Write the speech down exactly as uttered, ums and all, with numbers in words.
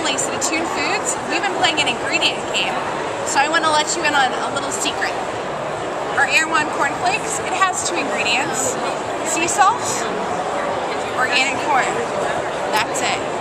families at Attune Foods, we've been playing an ingredient game. So I want to let you in on a little secret. Our Erewhon cornflakes, it has two ingredients: sea salt, organic corn. That's it.